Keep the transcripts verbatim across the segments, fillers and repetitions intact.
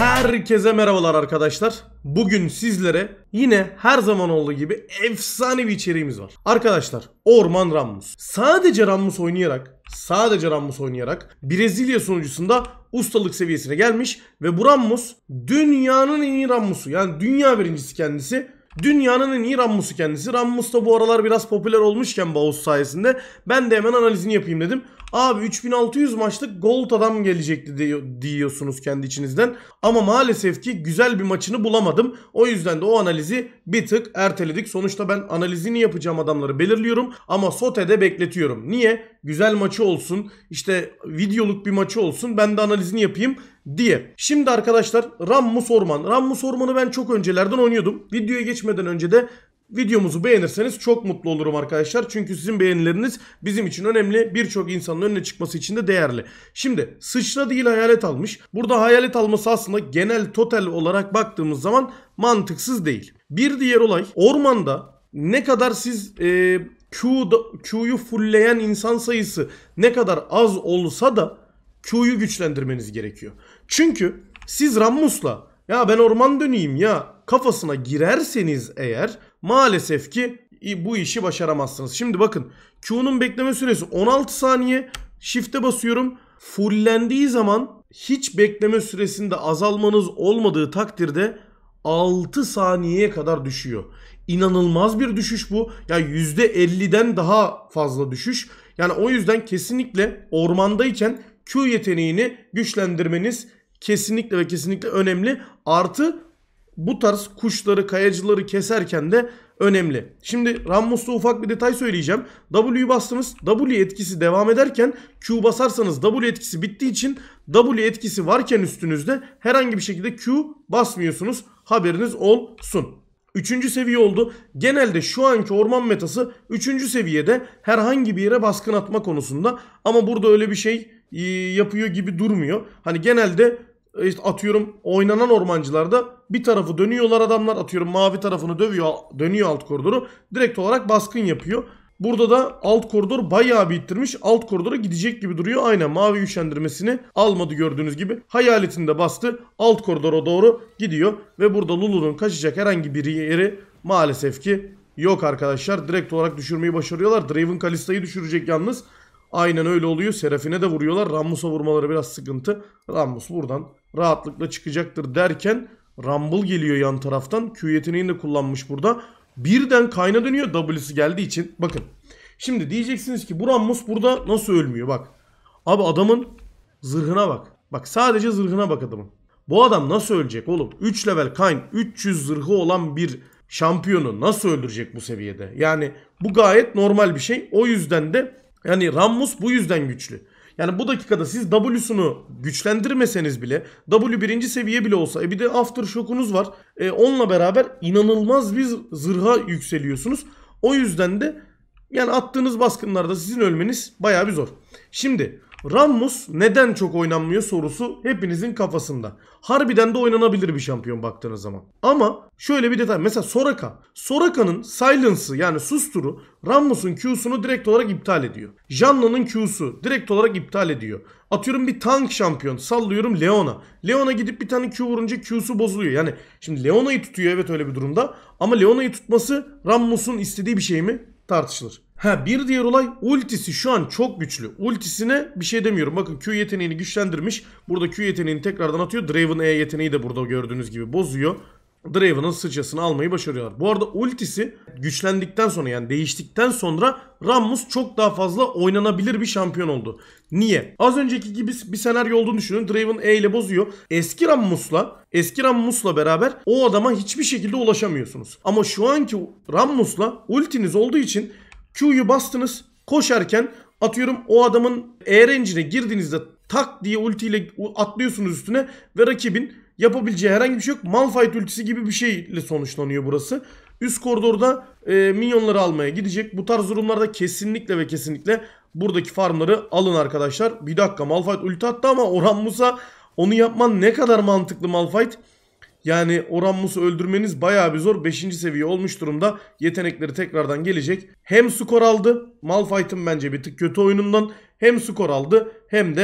Herkese merhabalar arkadaşlar. Bugün sizlere yine her zaman olduğu gibi efsane bir içeriğimiz var. Arkadaşlar, Orman Rammus. Sadece Rammus oynayarak, sadece Rammus oynayarak Brezilya sunucusunda ustalık seviyesine gelmiş ve bu Rammus dünyanın en iyi Rammus'u. Yani dünya birincisi kendisi. Dünyanın en iyi Rammus'u kendisi. Rammus da bu aralar biraz popüler olmuşken Bağuz sayesinde ben de hemen analizini yapayım dedim. Abi üç bin altı yüz maçlık gold adam gelecekti diyor, diyorsunuz kendi içinizden. Ama maalesef ki güzel bir maçını bulamadım. O yüzden de o analizi bir tık erteledik. Sonuçta ben analizini yapacağım adamları belirliyorum. Ama sotede bekletiyorum. Niye? Güzel maçı olsun, işte videoluk bir maçı olsun, ben de analizini yapayım diye. Şimdi arkadaşlar, Rammus Orman. Rammus Orman'ı ben çok öncelerden oynuyordum. Videoya geçmeden önce de videomuzu beğenirseniz çok mutlu olurum arkadaşlar. Çünkü sizin beğenileriniz bizim için önemli. Birçok insanın önüne çıkması için de değerli. Şimdi sıçra değil hayalet almış. Burada hayalet alması aslında genel total olarak baktığımız zaman mantıksız değil. Bir diğer olay, ormanda ne kadar siz e, Q'da, Q'yu fullleyen insan sayısı ne kadar az olsa da Q'yu güçlendirmeniz gerekiyor. Çünkü siz Rammus'la ya ben orman döneyim ya kafasına girerseniz eğer maalesef ki bu işi başaramazsınız. Şimdi bakın, Q'nun bekleme süresi on altı saniye. Shift'e basıyorum. Fullendiği zaman hiç bekleme süresinde azalmanız olmadığı takdirde altı saniyeye kadar düşüyor. İnanılmaz bir düşüş bu. Ya yani yüzde elliden daha fazla düşüş. Yani o yüzden kesinlikle ormandayken Q yeteneğini güçlendirmeniz kesinlikle ve kesinlikle önemli. Artı bu tarz kuşları, kayacıları keserken de önemli. Şimdi Rammus'ta ufak bir detay söyleyeceğim. W'yu bastınız. W etkisi devam ederken Q basarsanız W etkisi bittiği için W etkisi varken üstünüzde herhangi bir şekilde Q basmıyorsunuz. Haberiniz olsun. Üçüncü seviye oldu. Genelde şu anki orman metası üçüncü seviyede herhangi bir yere baskın atma konusunda. Ama burada öyle bir şey yapıyor gibi durmuyor. Hani genelde işte atıyorum oynanan ormancılarda bir tarafı dönüyorlar adamlar, atıyorum mavi tarafını dövüyor, dönüyor alt koridoru, direkt olarak baskın yapıyor. Burada da alt koridor bayağı bir ittirmiş, alt koridora gidecek gibi duruyor. Aynen, mavi güçlendirmesini almadı gördüğünüz gibi. Hayaletini de bastı, alt koridora doğru gidiyor ve burada Lulu'nun kaçacak herhangi bir yeri maalesef ki yok arkadaşlar. Direkt olarak düşürmeyi başarıyorlar. Draven Kalista'yı düşürecek yalnız. Aynen öyle oluyor. Seraphine de vuruyorlar. Rammus'a vurmaları biraz sıkıntı. Rammus buradan rahatlıkla çıkacaktır derken Rumble geliyor yan taraftan. Q yeteneğini de kullanmış burada. Birden kayna dönüyor W'si geldiği için. Bakın. Şimdi diyeceksiniz ki bu Rammus burada nasıl ölmüyor? Bak. Abi adamın zırhına bak. Bak sadece zırhına bak adamın. Bu adam nasıl ölecek oğlum? üç level Kayn, üç yüz zırhı olan bir şampiyonu nasıl öldürecek bu seviyede? Yani bu gayet normal bir şey. O yüzden de yani Rammus bu yüzden güçlü. Yani bu dakikada siz W'sunu güçlendirmeseniz bile, W birinci seviye bile olsa, e bir de Aftershock'unuz var. E onunla beraber inanılmaz bir zırha yükseliyorsunuz. O yüzden de yani attığınız baskınlarda sizin ölmeniz bayağı bir zor. Şimdi Rammus neden çok oynanmıyor sorusu hepinizin kafasında. Harbiden de oynanabilir bir şampiyon baktığınız zaman. Ama şöyle bir detay. Mesela Soraka. Soraka'nın silence'ı yani susturu Rammus'un Q'sunu direkt olarak iptal ediyor. Janna'nın Q'su direkt olarak iptal ediyor. Atıyorum bir tank şampiyon. Sallıyorum Leona. Leona gidip bir tane Q vurunca Q'su bozuluyor. Yani şimdi Leona'yı tutuyor evet öyle bir durumda. Ama Leona'yı tutması Rammus'un istediği bir şey mi? Tartışılır. Ha, bir diğer olay, ultisi şu an çok güçlü. Ultisine bir şey demiyorum. Bakın Q yeteneğini güçlendirmiş. Burada Q yeteneğini tekrardan atıyor. Draven E yeteneği de burada gördüğünüz gibi bozuyor. Draven'ın sıçrasını almayı başarıyorlar. Bu arada ultisi güçlendikten sonra yani değiştikten sonra Rammus çok daha fazla oynanabilir bir şampiyon oldu. Niye? Az önceki gibi bir senaryo olduğunu düşünün. Draven E ile bozuyor. Eski Rammus'la eski Rammus'la beraber o adama hiçbir şekilde ulaşamıyorsunuz. Ama şu anki Rammus'la ultiniz olduğu için Q'yu bastınız, koşarken atıyorum o adamın E range'ine girdiğinizde tak diye ultiyle atlıyorsunuz üstüne ve rakibin yapabileceği herhangi bir şey yok. Malphite ultisi gibi bir şeyle sonuçlanıyor burası. Üst koridorda e, minyonları almaya gidecek. Bu tarz durumlarda kesinlikle ve kesinlikle buradaki farmları alın arkadaşlar. Bir dakika, Malphite ulti attı ama o Rammus'a onu yapman ne kadar mantıklı Malphite? Yani o Rammus'u öldürmeniz bayağı bir zor. beşinci seviye olmuş durumda. Yetenekleri tekrardan gelecek. Hem skor aldı. Malphite'ın bence bir tık kötü oyunundan. Hem skor aldı hem de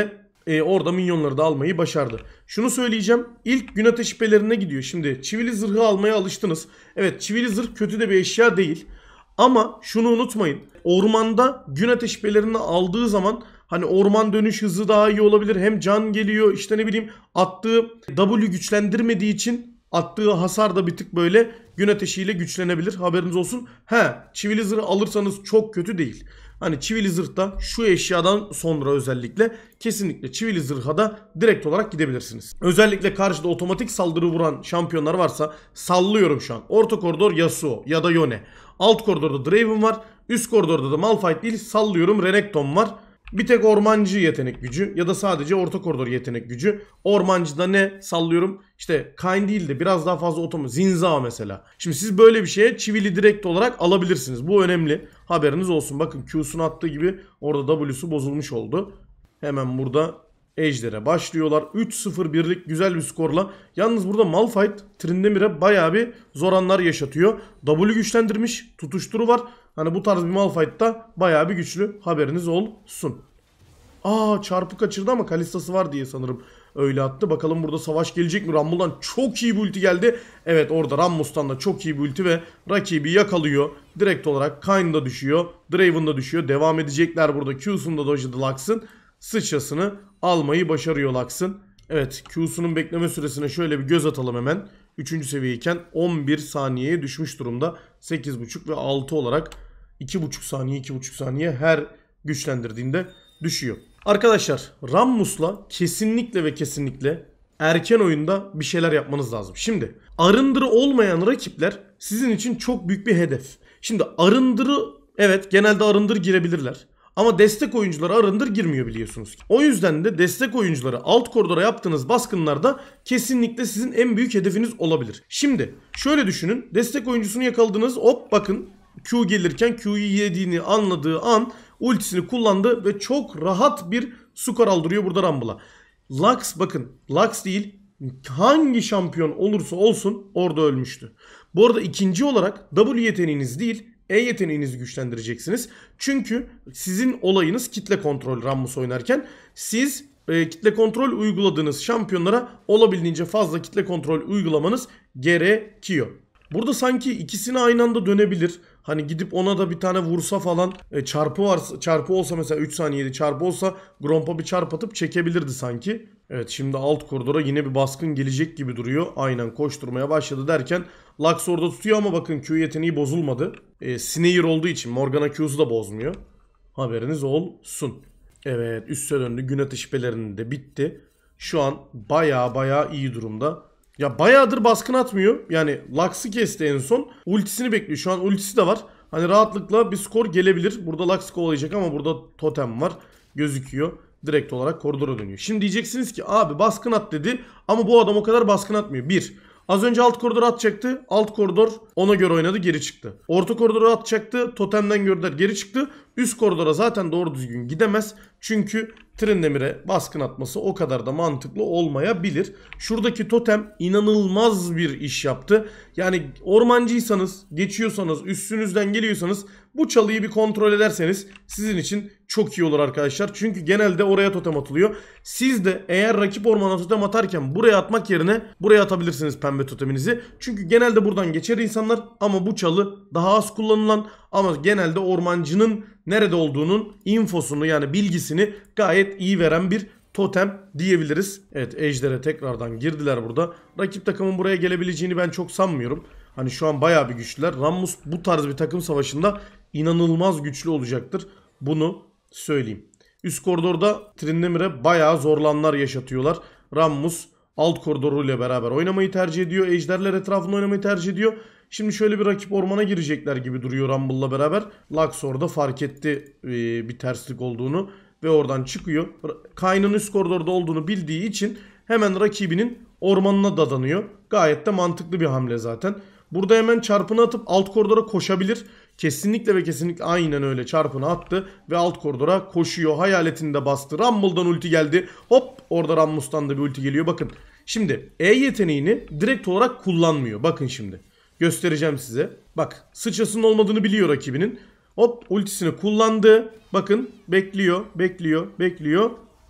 e, orada minyonları da almayı başardı. Şunu söyleyeceğim. İlk gün ateşi pelerine gidiyor. Şimdi çivili zırhı almaya alıştınız. Evet, çivili zırh kötü de bir eşya değil. Ama şunu unutmayın. Ormanda gün ateşi pelerini aldığı zaman hani orman dönüş hızı daha iyi olabilir. Hem can geliyor, işte ne bileyim, attığı W güçlendirmediği için attığı hasar da bir tık böyle gün ateşiyle güçlenebilir. Haberiniz olsun. He, çivili zırh alırsanız çok kötü değil. Hani çivili zırhta şu eşyadan sonra özellikle kesinlikle çivili zırha da direkt olarak gidebilirsiniz. Özellikle karşıda otomatik saldırı vuran şampiyonlar varsa, sallıyorum şu an. Orta koridor Yasuo ya da Yone. Alt koridorda Draven var. Üst koridorda da Malphite değil, sallıyorum, Renekton var. Bir tek ormancı yetenek gücü ya da sadece orta koridor yetenek gücü. Ormancıda ne sallıyorum? İşte Kayn değil de biraz daha fazla otomatik. Zinza mesela. Şimdi siz böyle bir şeye çivili direkt olarak alabilirsiniz. Bu önemli. Haberiniz olsun. Bakın Q'sunu attığı gibi orada W'su bozulmuş oldu. Hemen burada Ejder'e başlıyorlar. üç sıfır birlik güzel bir skorla. Yalnız burada Malphite Tryndamere'e bayağı bir zor anlar yaşatıyor. W güçlendirmiş. Tutuşturu var. Hani bu tarz bir Malphite'da bayağı bir güçlü. Haberiniz olsun. Aa, çarpı kaçırdı ama Kalista'sı var diye sanırım öyle attı. Bakalım burada savaş gelecek mi? Rumble'dan çok iyi bir ulti geldi. Evet, orada Rammus'tan da çok iyi bir ulti ve rakibi yakalıyor. Direkt olarak Kayn da düşüyor. Draven da düşüyor. Devam edecekler burada. Q'sunu da dojladı Lux'ın. Sıçrasını almayı başarıyor Lux'ın. Evet, Q'sunun bekleme süresine şöyle bir göz atalım hemen. üçüncü seviyeyken on bir saniyeye düşmüş durumda. sekiz buçuk ve altı olarak iki buçuk saniye iki buçuk saniye her güçlendirdiğinde düşüyor. Arkadaşlar, Rammus'la kesinlikle ve kesinlikle erken oyunda bir şeyler yapmanız lazım. Şimdi arındırı olmayan rakipler sizin için çok büyük bir hedef. Şimdi arındırı, evet, genelde arındır girebilirler. Ama destek oyuncuları arındır girmiyor biliyorsunuz ki. O yüzden de destek oyuncuları alt koridora yaptığınız baskınlarda kesinlikle sizin en büyük hedefiniz olabilir. Şimdi şöyle düşünün. Destek oyuncusunu yakaladınız. Hop, bakın Q gelirken Q'yu yediğini anladığı an ultisini kullandı ve çok rahat bir skor aldırıyor burada Rumble'a. Lux, bakın, Lux değil, hangi şampiyon olursa olsun orada ölmüştü. Bu arada ikinci olarak W yeteneğiniz değil, E yeteneğinizi güçlendireceksiniz. Çünkü sizin olayınız kitle kontrol Rammus oynarken. Siz e, kitle kontrol uyguladığınız şampiyonlara olabildiğince fazla kitle kontrol uygulamanız gerekiyor. Burada sanki ikisini aynı anda dönebilir. Hani gidip ona da bir tane vursa falan, e, çarpı varsa, çarpı olsa mesela üç saniyede çarpı olsa Gromp'a bir çarp atıp çekebilirdi sanki. Evet, şimdi alt koridora yine bir baskın gelecek gibi duruyor. Aynen, koşturmaya başladı derken Lux orada tutuyor ama bakın Q yeteneği bozulmadı. E, Snayer olduğu için Morgana Q'su da bozmuyor. Haberiniz olsun. Evet, üste döndü. Gün ateşi pelerinin de bitti. Şu an baya baya iyi durumda. Ya bayağıdır baskın atmıyor. Yani Lux'ı kesti en son. Ultisini bekliyor. Şu an ultisi de var. Hani rahatlıkla bir skor gelebilir. Burada Lux kovalayacak ama burada totem var. Gözüküyor. Direkt olarak koridora dönüyor. Şimdi diyeceksiniz ki abi baskın at dedi. Ama bu adam o kadar baskın atmıyor. Bir. Az önce alt koridor atacaktı. Alt koridor ona göre oynadı, geri çıktı. Orta koridora atacaktı. Totemden gördüler, geri çıktı. Üst koridora zaten doğru düzgün gidemez. Çünkü Tryndamere'e baskın atması o kadar da mantıklı olmayabilir. Şuradaki totem inanılmaz bir iş yaptı. Yani ormancıysanız, geçiyorsanız, üstünüzden geliyorsanız bu çalıyı bir kontrol ederseniz sizin için çok iyi olur arkadaşlar. Çünkü genelde oraya totem atılıyor. Siz de eğer rakip ormana totem atarken buraya atmak yerine buraya atabilirsiniz pembe toteminizi. Çünkü genelde buradan geçer insanlar ama bu çalı daha az kullanılan ama genelde ormancının nerede olduğunun infosunu, yani bilgisini gayet iyi veren bir totem diyebiliriz. Evet, Ejder'e tekrardan girdiler burada. Rakip takımın buraya gelebileceğini ben çok sanmıyorum. Hani şu an bayağı bir güçlüler. Rammus bu tarz bir takım savaşında inanılmaz güçlü olacaktır. Bunu söyleyeyim. Üst koridorda Tryndamere'e bayağı zorlanlar yaşatıyorlar. Rammus alt koridoruyla beraber oynamayı tercih ediyor. Ejderler etrafında oynamayı tercih ediyor. Şimdi şöyle bir rakip ormana girecekler gibi duruyor Rumble'la beraber. Lux orada fark etti e, bir terslik olduğunu ve oradan çıkıyor. Kayn'ın üst koridorda olduğunu bildiği için hemen rakibinin ormanına dadanıyor. Gayet de mantıklı bir hamle zaten. Burada hemen çarpını atıp alt koridora koşabilir. Kesinlikle ve kesinlikle aynen öyle çarpını attı ve alt koridora koşuyor. Hayaletini de bastı. Rumble'dan ulti geldi. Hop, orada Rammus'tan da bir ulti geliyor. Bakın şimdi E yeteneğini direkt olarak kullanmıyor. Bakın şimdi göstereceğim size. Bak, sıçrasının olmadığını biliyor rakibinin. Hop, ultisini kullandı. Bakın bekliyor, bekliyor, bekliyor.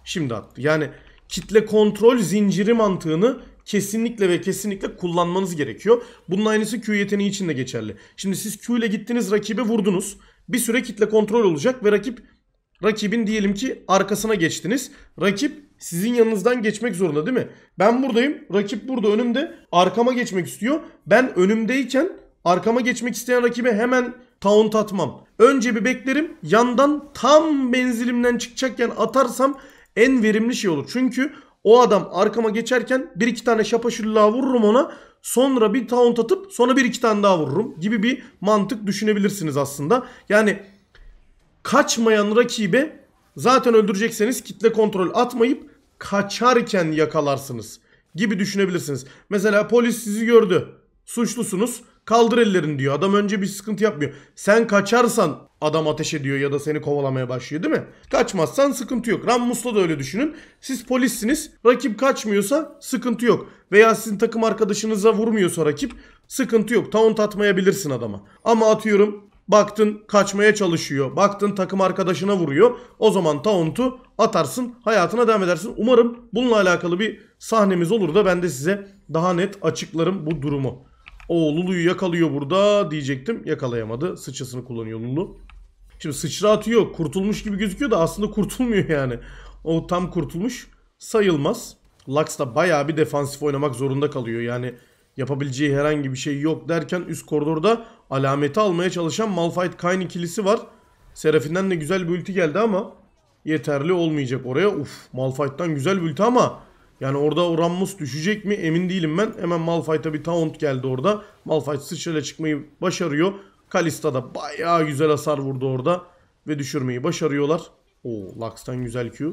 Şimdi attı. Yani kitle kontrol zinciri mantığını kesinlikle ve kesinlikle kullanmanız gerekiyor. Bunun aynısı Q yeteneği için de geçerli. Şimdi siz Q ile gittiniz, rakibe vurdunuz. Bir süre kitle kontrol olacak ve rakip rakibin diyelim ki arkasına geçtiniz. Rakip sizin yanınızdan geçmek zorunda değil mi? Ben buradayım. Rakip burada önümde. Arkama geçmek istiyor. Ben önümdeyken arkama geçmek isteyen rakibe hemen taunt atmam. Önce bir beklerim. Yandan tam benzilimden çıkacakken atarsam en verimli şey olur. Çünkü o adam arkama geçerken bir iki tane şapaşulla vururum ona. Sonra bir taunt atıp sonra bir iki tane daha vururum gibi bir mantık düşünebilirsiniz aslında. Yani kaçmayan rakibe zaten öldürecekseniz kitle kontrol atmayıp kaçarken yakalarsınız gibi düşünebilirsiniz. Mesela polis sizi gördü. Suçlusunuz. Kaldır ellerini diyor. Adam önce bir sıkıntı yapmıyor. Sen kaçarsan adam ateş ediyor ya da seni kovalamaya başlıyor değil mi? Kaçmazsan sıkıntı yok. Rammus'la da öyle düşünün. Siz polissiniz. Rakip kaçmıyorsa sıkıntı yok. Veya sizin takım arkadaşınıza vurmuyorsa rakip sıkıntı yok. Taunt atmayabilirsin adama. Ama atıyorum baktın kaçmaya çalışıyor. Baktın takım arkadaşına vuruyor. O zaman taunt'u atarsın. Hayatına devam edersin. Umarım bununla alakalı bir sahnemiz olur da ben de size daha net açıklarım bu durumu. O Lulu'yu yakalıyor burada diyecektim. Yakalayamadı. Sıçrasını kullanıyor Lulu. Şimdi sıçra atıyor. Kurtulmuş gibi gözüküyor da aslında kurtulmuyor yani. O tam kurtulmuş sayılmaz. Lux da bayağı bir defansif oynamak zorunda kalıyor. Yani yapabileceği herhangi bir şey yok derken üst koridorda alameti almaya çalışan Malphite Kayn ikilisi var. Seraph'inden de güzel bir ulti geldi ama yeterli olmayacak oraya. Uf, Malphite'dan güzel bir ulti ama yani orada o Rammus düşecek mi emin değilim ben. Hemen Malphite'a bir taunt geldi orada. Malphite sıçrayla çıkmayı başarıyor. Kalista da bayağı güzel hasar vurdu orada. Ve düşürmeyi başarıyorlar. Oo, Lux'tan güzel Q.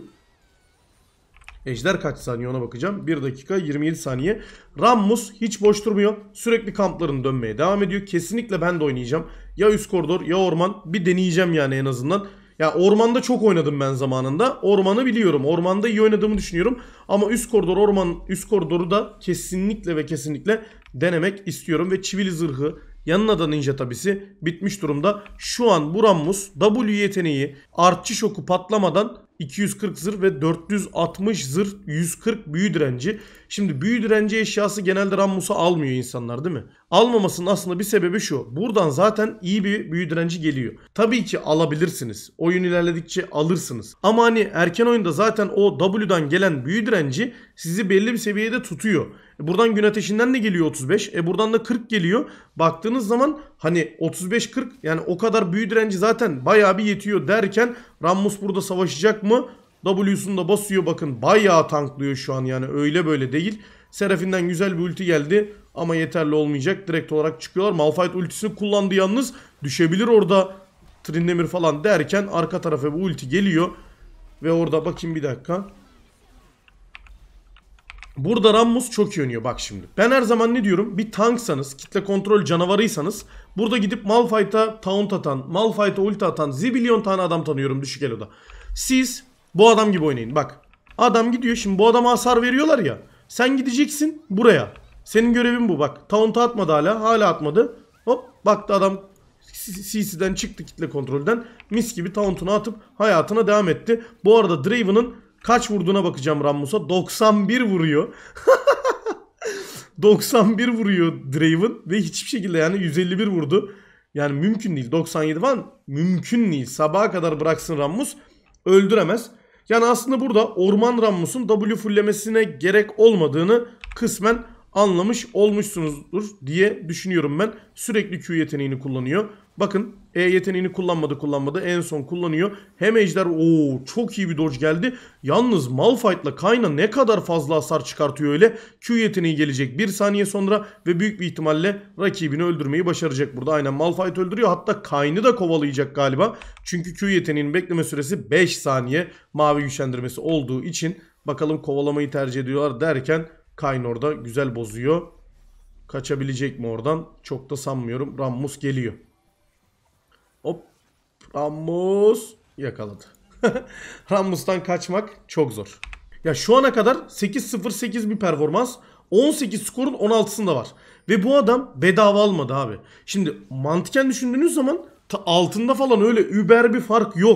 Ejder kaç saniye ona bakacağım. bir dakika yirmi yedi saniye. Rammus hiç boş durmuyor. Sürekli kamplarını dönmeye devam ediyor. Kesinlikle ben de oynayacağım. Ya üst koridor ya orman. Bir deneyeceğim yani en azından. Ya ormanda çok oynadım ben zamanında. Ormanı biliyorum. Ormanda iyi oynadığımı düşünüyorum. Ama üst koridor orman üst koridoru da kesinlikle ve kesinlikle denemek istiyorum. Ve çivili zırhı yanına da ninja tabisi bitmiş durumda. Şu an bu Rammus W yeteneği artçı şoku patlamadan iki yüz kırk zırh ve dört yüz altmış zırh, yüz kırk büyü direnci. Şimdi büyü direnci eşyası genelde Rammus'a almıyor insanlar değil mi? Almamasının aslında bir sebebi şu. Buradan zaten iyi bir büyü direnci geliyor. Tabii ki alabilirsiniz. Oyun ilerledikçe alırsınız. Ama hani erken oyunda zaten o W'dan gelen büyü direnci sizi belli bir seviyede tutuyor. E buradan gün ateşinden de geliyor otuz beş. E buradan da kırk geliyor. Baktığınız zaman hani otuz beş kırk yani o kadar büyü direnci zaten bayağı bir yetiyor derken Rammus burada savaşacak mı? W'sunu da basıyor bakın bayağı tanklıyor şu an yani öyle böyle değil. Seraph'inden güzel bir ulti geldi ama yeterli olmayacak. Direkt olarak çıkıyorlar. Malphite ultisini kullandı yalnız. Düşebilir orada Tryndamere falan derken arka tarafa bu ulti geliyor. Ve orada bakayım bir dakika. Burada Rammus çok iyi oynuyor bak şimdi. Ben her zaman ne diyorum? Bir tanksanız, kitle kontrol canavarıysanız burada gidip Malphite'a taunt atan, Malphite'a ulti atan zibilyon tane adam tanıyorum düşük eloda. Siz bu adam gibi oynayın. Bak adam gidiyor şimdi bu adama hasar veriyorlar ya. Sen gideceksin buraya. Senin görevin bu bak. Taunt'a atmadı hala. Hala atmadı. Hop baktı adam C C'den çıktı kitle kontrolden. Mis gibi taunt'unu atıp hayatına devam etti. Bu arada Draven'ın kaç vurduğuna bakacağım Rammus'a. doksan bir vuruyor. doksan bir vuruyor Draven ve hiçbir şekilde yani yüz elli bir vurdu. Yani mümkün değil. doksan yedi falan mümkün değil. Sabaha kadar bıraksın Rammus öldüremez. Yani aslında burada Orman Rammus'un W fulllemesine gerek olmadığını kısmen anlamış olmuşsunuzdur diye düşünüyorum ben. Sürekli Q yeteneğini kullanıyor. Bakın E yeteneğini kullanmadı kullanmadı en son kullanıyor. Hem ejder ooo çok iyi bir dodge geldi. Yalnız Malphite'la Kayn'a ne kadar fazla hasar çıkartıyor öyle. Q yeteneği gelecek bir saniye sonra ve büyük bir ihtimalle rakibini öldürmeyi başaracak burada. Aynen Malphite öldürüyor hatta Kayn'ı da kovalayacak galiba. Çünkü Q yeteneğinin bekleme süresi beş saniye mavi güçlendirmesi olduğu için. Bakalım kovalamayı tercih ediyorlar derken Kayn orada güzel bozuyor. Kaçabilecek mi oradan? Çok da sanmıyorum. Rammus geliyor. Hop. Rammus yakaladı. Rammus'tan kaçmak çok zor. Ya şu ana kadar sekiz sıfır sekiz bir performans. on sekiz skorun on altısında var. Ve bu adam bedava almadı abi. Şimdi mantıken düşündüğünüz zaman altında falan öyle über bir fark yok.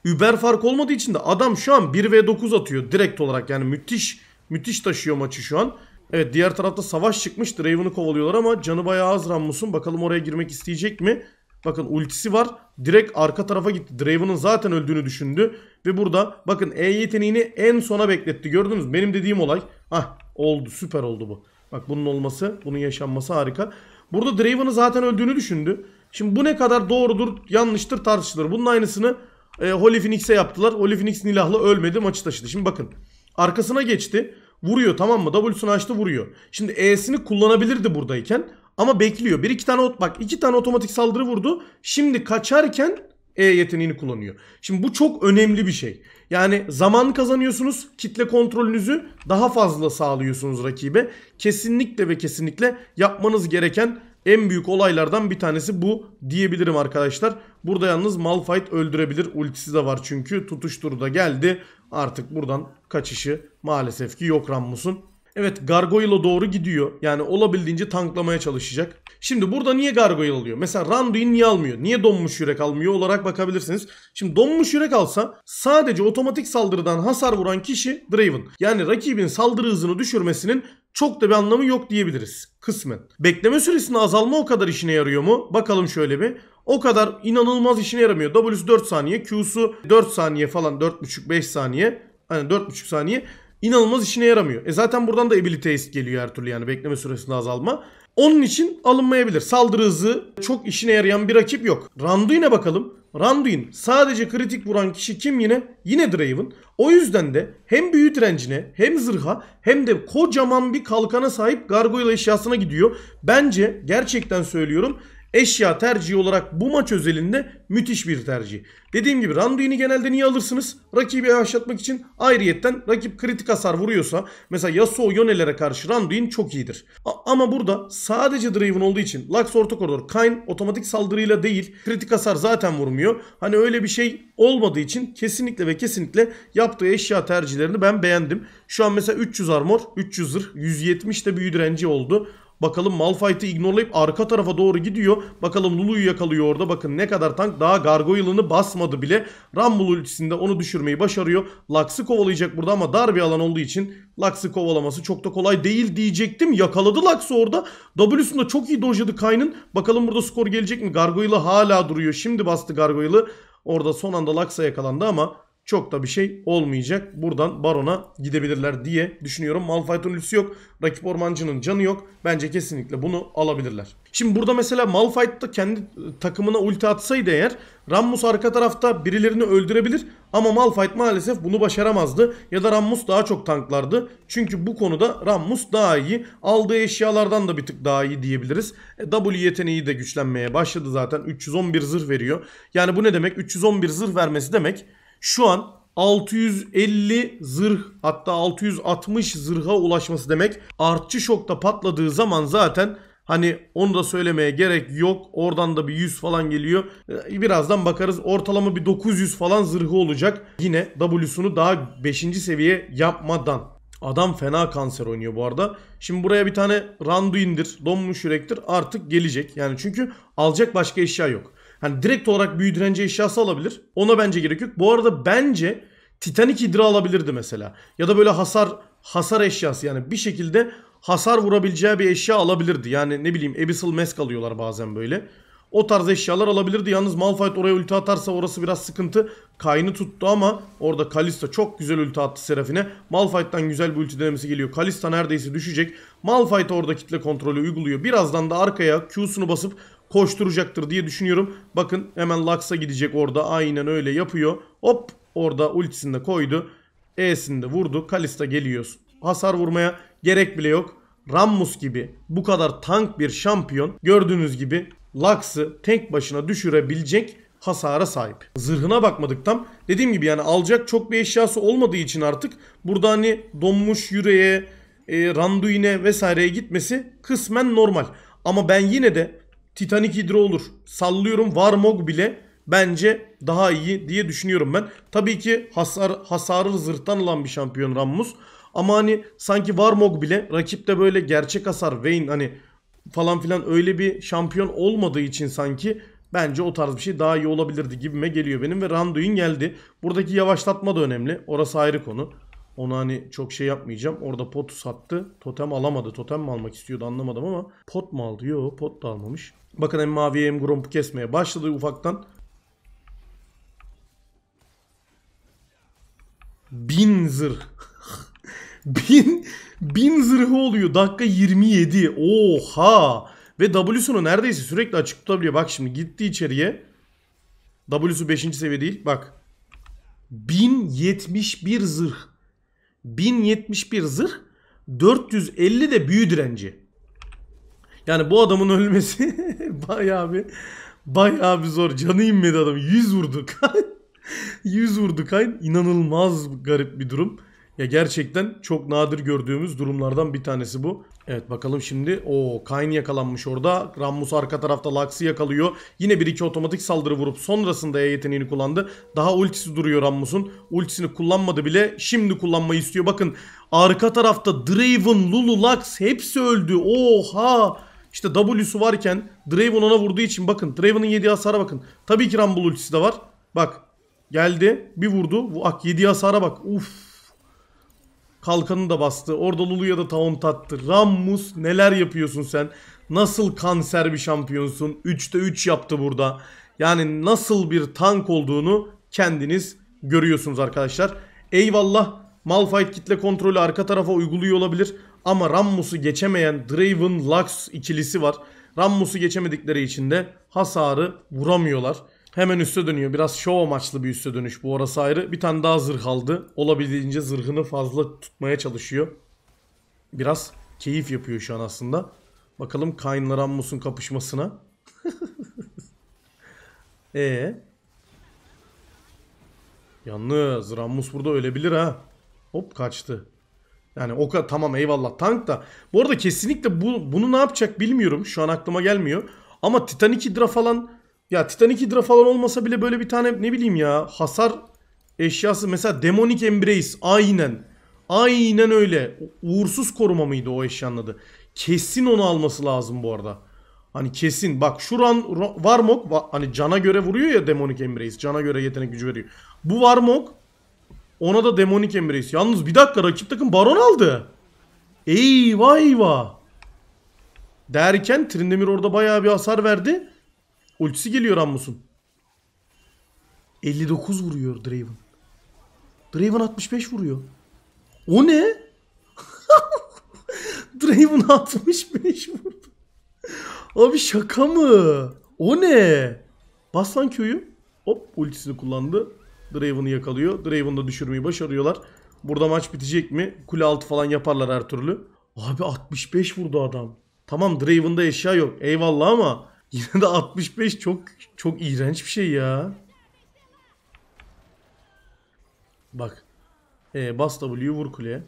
Über fark olmadığı için de adam şu an bir ve dokuz atıyor direkt olarak. Yani müthiş müthiş taşıyor maçı şu an. Evet, diğer tarafta savaş çıkmış. Draven'ı kovalıyorlar ama canı bayağı az Rammus'un. Bakalım oraya girmek isteyecek mi? Bakın ultisi var. Direkt arka tarafa gitti. Draven'ın zaten öldüğünü düşündü. Ve burada bakın E yeteneğini en sona bekletti. Gördünüz mü? Benim dediğim olay. Ah, oldu, süper oldu bu. Bak bunun olması, bunun yaşanması harika. Burada Draven'ın zaten öldüğünü düşündü. Şimdi bu ne kadar doğrudur yanlıştır tartışılır. Bunun aynısını e, Holy Phoenix'e yaptılar. Holy Phoenix Nilah'la ölmedi, maçı taşıdı. Şimdi bakın arkasına geçti. Vuruyor, tamam mı? W'sunu açtı, vuruyor. Şimdi E'sini kullanabilirdi buradayken. Ama bekliyor. Bir iki tane ot bak iki tane otomatik saldırı vurdu. Şimdi kaçarken E yeteneğini kullanıyor. Şimdi bu çok önemli bir şey. Yani zaman kazanıyorsunuz. Kitle kontrolünüzü daha fazla sağlıyorsunuz rakibe. Kesinlikle ve kesinlikle yapmanız gereken en büyük olaylardan bir tanesi bu diyebilirim arkadaşlar. Burada yalnız Malphite öldürebilir. Ultisi de var çünkü. Tutuşturu da geldi. Artık buradan kaçışı maalesef ki yok Rammus'un. Evet, Gargoyle'a doğru gidiyor. Yani olabildiğince tanklamaya çalışacak. Şimdi burada niye Gargoyle alıyor? Mesela Randuin niye almıyor? Niye donmuş yürek almıyor olarak bakabilirsiniz. Şimdi donmuş yürek alsa sadece otomatik saldırıdan hasar vuran kişi Draven. Yani rakibin saldırı hızını düşürmesinin çok da bir anlamı yok diyebiliriz. Kısmen. Bekleme süresinde azalma o kadar işine yarıyor mu? Bakalım şöyle bir. O kadar inanılmaz işine yaramıyor. W'su dört saniye, Q'su dört saniye falan, dört buçuk beş saniye. Hani dört buçuk saniye. İnanılmaz işine yaramıyor. E zaten buradan da ability haste geliyor her türlü, yani bekleme süresinde azalma. Onun için alınmayabilir. Saldırı hızı çok işine yarayan bir rakip yok. Randuin'e bakalım. Randuin sadece kritik vuran kişi kim yine? Yine Draven. O yüzden de hem büyü direncine hem zırha hem de kocaman bir kalkana sahip Gargoyle eşyasına gidiyor. Bence gerçekten söylüyorum, eşya tercihi olarak bu maç özelinde müthiş bir tercih. Dediğim gibi Randuin'i genelde niye alırsınız? Rakibi yavaşlatmak için. Ayrıyetten rakip kritik hasar vuruyorsa mesela Yasuo Yone'lere karşı Randuin çok iyidir. A ama burada sadece Draven olduğu için Lux orta koridor, Kayn otomatik saldırıyla değil, kritik hasar zaten vurmuyor. Hani öyle bir şey olmadığı için kesinlikle ve kesinlikle yaptığı eşya tercihlerini ben beğendim. Şu an mesela üç yüz armor, üç yüz zırh, yüz yetmiş de büyü direnci oldu. Bakalım Malphite'ı ignorelayıp arka tarafa doğru gidiyor. Bakalım Lulu'yu yakalıyor orada. Bakın ne kadar tank. Daha Gargoyle'ını basmadı bile. Rumble ultisinde onu düşürmeyi başarıyor. Lux'ı kovalayacak burada ama dar bir alan olduğu için Lux'ı kovalaması çok da kolay değil diyecektim. Yakaladı Lux'ı orada. W'sunda çok iyi dojladı Kayn'ın. Bakalım burada skor gelecek mi? Gargoyle hala duruyor. Şimdi bastı Gargoyle'ı. Orada son anda Lux'a yakalandı ama çok da bir şey olmayacak. Buradan Baron'a gidebilirler diye düşünüyorum. Malphite'ın ultisi yok. Rakip ormancının canı yok. Bence kesinlikle bunu alabilirler. Şimdi burada mesela Malphite da kendi takımına ulti atsaydı eğer, Rammus arka tarafta birilerini öldürebilir. Ama Malphite maalesef bunu başaramazdı. Ya da Rammus daha çok tanklardı. Çünkü bu konuda Rammus daha iyi. Aldığı eşyalardan da bir tık daha iyi diyebiliriz. E, W yeteneği de güçlenmeye başladı zaten. üç yüz on bir zırh veriyor. Yani bu ne demek? üç yüz on bir zırh vermesi demek. Şu an altı yüz elli zırh, hatta altı yüz altmış zırha ulaşması demek. Artçı şokta patladığı zaman zaten hani onu da söylemeye gerek yok. Oradan da bir yüz falan geliyor. Birazdan bakarız. Ortalama bir dokuz yüz falan zırhı olacak. Yine W'sunu daha beşinci seviye yapmadan. Adam fena kanser oynuyor bu arada. Şimdi buraya bir tane Randuin'dir, donmuş yürektir artık gelecek. Yani çünkü alacak başka eşya yok. Hani direkt olarak büyü direnci eşyası alabilir. Ona bence gerek yok. Bu arada bence Titanic Hydra alabilirdi mesela. Ya da böyle hasar hasar eşyası, yani bir şekilde hasar vurabileceği bir eşya alabilirdi. Yani ne bileyim Abyssal Mask alıyorlar bazen böyle. O tarz eşyalar alabilirdi. Yalnız Malphite oraya ulti atarsa orası biraz sıkıntı. Kayn'ı tuttu ama orada Kalista çok güzel ulti attı Seraphine. Malphite'dan güzel bir ulti denemesi geliyor. Kalista neredeyse düşecek. Malphite orada kitle kontrolü uyguluyor. Birazdan da arkaya Q'sunu basıp koşturacaktır diye düşünüyorum. Bakın hemen Lux'a gidecek orada. Aynen öyle yapıyor. Hop, orada ultisini de koydu. E'sini de vurdu. Kalista geliyor. Hasar vurmaya gerek bile yok. Rammus gibi bu kadar tank bir şampiyon gördüğünüz gibi Lux'ı tek başına düşürebilecek hasara sahip. Zırhına bakmadık tam. Dediğim gibi yani alacak çok bir eşyası olmadığı için artık burada hani donmuş yüreğe, e, Randuin'e vesaireye gitmesi kısmen normal. Ama ben yine de Titanic Hydra olur, sallıyorum Warmog bile bence daha iyi diye düşünüyorum ben. Tabii ki hasar, hasarı zırhtan alan bir şampiyon Rammus. Ama hani sanki Warmog bile rakipte böyle gerçek hasar Vayne hani falan filan öyle bir şampiyon olmadığı için sanki Bence o tarz bir şey daha iyi olabilirdi gibime geliyor benim ve Randuin geldi. Buradaki yavaşlatma da önemli. Orası ayrı konu. Onu hani çok şey yapmayacağım. Orada potu sattı. Totem alamadı. Totem mi almak istiyordu anlamadım ama pot mu aldı? Yok, pot da almamış. Bakın hem maviye hem Gromp'u kesmeye başladı ufaktan. Bin zırh. bin, bin zırhı oluyor. Dakika yirmi yedi. Oha. Ve W'sunu neredeyse sürekli açık tutabiliyor. Bak şimdi gitti içeriye. W'su beşinci seviye değil. Bak. bin yetmiş bir zırh. bin yetmiş bir zırh. dört yüz elli de büyü direnci. Yani bu adamın ölmesi bayağı bir bayağı bir zor. Canı inmedi adam. yüz vurdu. yüz vurdu Kayn. İnanılmaz garip bir durum. Ya gerçekten çok nadir gördüğümüz durumlardan bir tanesi bu. Evet bakalım şimdi. O Kayn yakalanmış orada. Rammus arka tarafta Lux'ı yakalıyor. Yine bir iki otomatik saldırı vurup sonrasında E yeteneğini kullandı. Daha ultisi duruyor Rammus'un. Ultisini kullanmadı bile. Şimdi kullanmayı istiyor. Bakın arka tarafta Draven, Lulu, Lux hepsi öldü. Oha! İşte W'su varken Draven ona vurduğu için bakın. Draven'ın yediği hasara bakın. Tabii ki Rumble ultisi de var. Bak. Geldi. Bir vurdu. Bak yediği hasara bak. Uf. Kalkanını da bastı. Orada Lulu'ya da taunt attı. Rammus neler yapıyorsun sen? Nasıl kanser bir şampiyonsun? üçte üç yaptı burada. Yani nasıl bir tank olduğunu kendiniz görüyorsunuz arkadaşlar. Eyvallah. Malphite kitle kontrolü arka tarafa uyguluyor olabilir. Ama Rammus'u geçemeyen Draven Lux ikilisi var. Rammus'u geçemedikleri için de hasarı vuramıyorlar. Hemen üste dönüyor. Biraz şov amaçlı bir üste dönüş. Bu orası ayrı. Bir tane daha zırh aldı. Olabildiğince zırhını fazla tutmaya çalışıyor. Biraz keyif yapıyor şu an aslında. Bakalım Kayn'la Rammus'un kapışmasına. Ee. Yalnız Rammus burada ölebilir ha. Hop kaçtı. Yani o kadar tamam eyvallah tank da. Bu arada kesinlikle bu, bunu ne yapacak bilmiyorum. Şu an aklıma gelmiyor. Ama Titanic Hydra falan... Ya Titanic Hydra falan olmasa bile böyle bir tane ne bileyim ya hasar eşyası mesela Demonic Embrace aynen. Aynen öyle. Uğursuz koruma mıydı o eşyanın adı? Kesin onu alması lazım bu arada. Hani kesin bak şu an Warmog hani cana göre vuruyor ya Demonic Embrace. Cana göre yetenek gücü veriyor. Bu Warmog ona da Demonic Embrace. Yalnız bir dakika rakip takım Baron aldı. Eyvah eyvah. Derken Tryndamere orada bayağı bir hasar verdi. Ultisi geliyor Rammus'un. elli dokuz vuruyor Draven. Draven altmış beş vuruyor. O ne? Draven altmış beş vurdu. Abi şaka mı? O ne? Bas lan Q'yu. Hop ultisini kullandı. Draven'ı yakalıyor. Draven'ı da düşürmeyi başarıyorlar. Burada maç bitecek mi? Kule altı falan yaparlar her türlü. Abi altmış beş vurdu adam. Tamam Draven'da eşya yok. Eyvallah ama yine de altmış beş çok çok iğrenç bir şey ya. Bak. Ee, bas W'yu vur kuleye.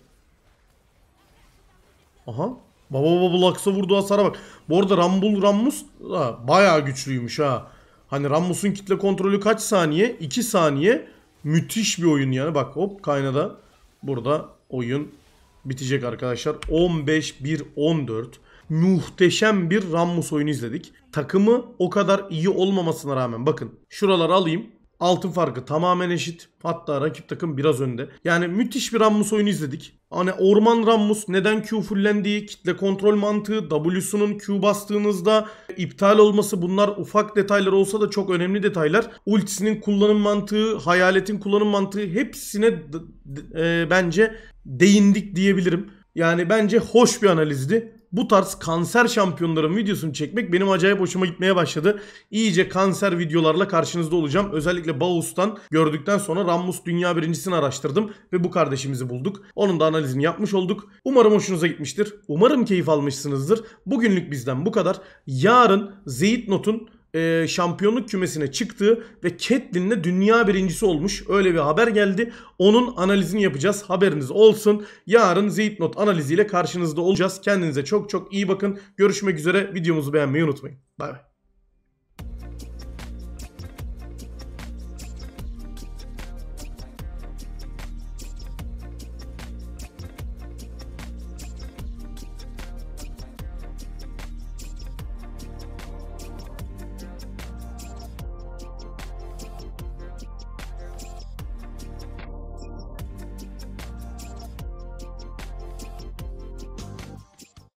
Aha. Baba baba Lux'a vurduğu hasara bak. Bu arada Rumble Rammus ha, bayağı güçlüymüş ha. Hani Rammus'un kitle kontrolü kaç saniye? iki saniye. Müthiş bir oyun yani. Bak hop kaynada. Burada oyun bitecek arkadaşlar. on beş bir on dört. Muhteşem bir Rammus oyunu izledik. Takımı o kadar iyi olmamasına rağmen bakın şuraları alayım. Altın farkı tamamen eşit. Hatta rakip takım biraz önde. Yani müthiş bir Rammus oyunu izledik. Hani orman Rammus neden Q fullendiği, kitle kontrol mantığı, W'sunun Q bastığınızda iptal olması bunlar ufak detaylar olsa da çok önemli detaylar. Ultisinin kullanım mantığı, hayaletin kullanım mantığı hepsine e, bence değindik diyebilirim. Yani bence hoş bir analizdi. Bu tarz kanser şampiyonların videosunu çekmek benim acayip hoşuma gitmeye başladı. İyice kanser videolarla karşınızda olacağım. Özellikle Baus'tan gördükten sonra Rammus dünya birincisini araştırdım ve bu kardeşimizi bulduk. Onun da analizini yapmış olduk. Umarım hoşunuza gitmiştir. Umarım keyif almışsınızdır. Bugünlük bizden bu kadar. Yarın Zeytnot'un e, şampiyonluk kümesine çıktığı ve Catelyn'le dünya birincisi olmuş. Öyle bir haber geldi. Onun analizini yapacağız. Haberiniz olsun. Yarın Zeytnot analiziyle karşınızda olacağız. Kendinize çok çok iyi bakın. Görüşmek üzere. Videomuzu beğenmeyi unutmayın. Bay bay.